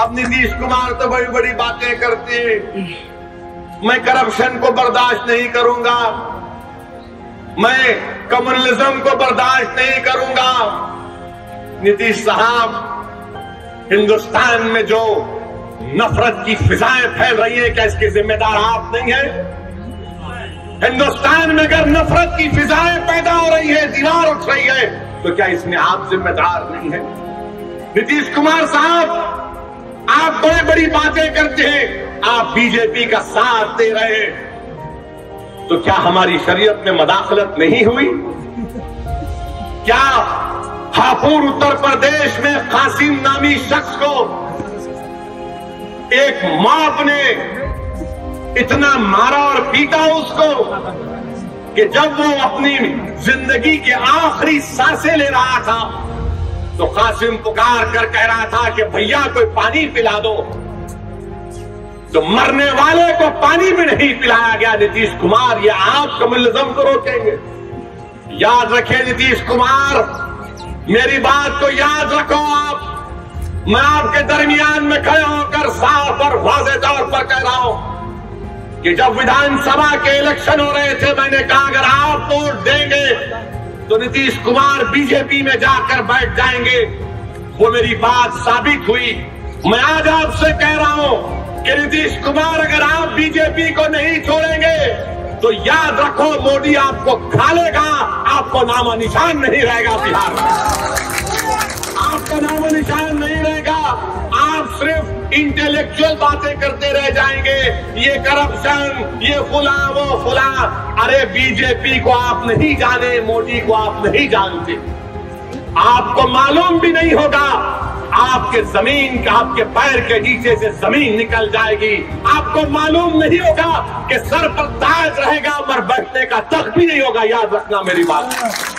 अब नीतीश कुमार तो बड़ी बड़ी बातें करते हैं, मैं करप्शन को बर्दाश्त नहीं करूंगा, मैं कम्युनलिज्म को बर्दाश्त नहीं करूंगा। नीतीश साहब, हिंदुस्तान में जो नफरत की फिजाएं फैल रही है, क्या इसके जिम्मेदार आप नहीं हैं? हिंदुस्तान में अगर नफरत की फिजाएं पैदा हो रही है, दीवार उठ रही है, तो क्या इसमें आप जिम्मेदार नहीं है? नीतीश कुमार साहब, आप बड़ी बड़ी बातें करते हैं, आप बीजेपी का साथ दे रहे हैं, तो क्या हमारी शरीयत में मदाखलत नहीं हुई? क्या हापुड़ उत्तर प्रदेश में कासिम नामी शख्स को एक मॉब ने इतना मारा और पीटा उसको कि जब वो अपनी जिंदगी के आखिरी सांसें ले रहा था तो कासिम पुकार कर कह रहा था कि भैया कोई पानी पिला दो, तो मरने वाले को पानी भी नहीं पिलाया गया। नीतीश कुमार, ये आप कम्युनलिज्म को रोकेंगे? याद रखें नीतीश कुमार, मेरी बात को याद रखो आप। मैं आपके दरमियान में खड़े होकर साफ और वाज़ेह तौर पर कह रहा हूं कि जब विधानसभा के इलेक्शन हो रहे थे, मैंने कहा अगर आप वोट देंगे तो नीतीश कुमार बीजेपी में जाकर बैठ जाएंगे। वो मेरी बात साबित हुई। मैं आज आपसे कह रहा हूं कि नीतीश कुमार, अगर आप बीजेपी को नहीं छोड़ेंगे तो याद रखो मोदी आपको खा लेगा, आपको नामो निशान नहीं रहेगा बिहार में, आपका नामो निशान नहीं रहेगा। आप सिर्फ इंटेलेक्चुअल बातें करते रह जाएंगे, ये करप्शन, ये फुला वो फुला। अरे बीजेपी को आप नहीं जाने, मोदी को आप नहीं जानते, आपको मालूम भी नहीं होगा। आपके जमीन का, आपके पैर के नीचे से जमीन निकल जाएगी, आपको मालूम नहीं होगा कि सर पर ताज रहेगा मगर बैठने का तख्त भी नहीं होगा। याद रखना मेरी बात।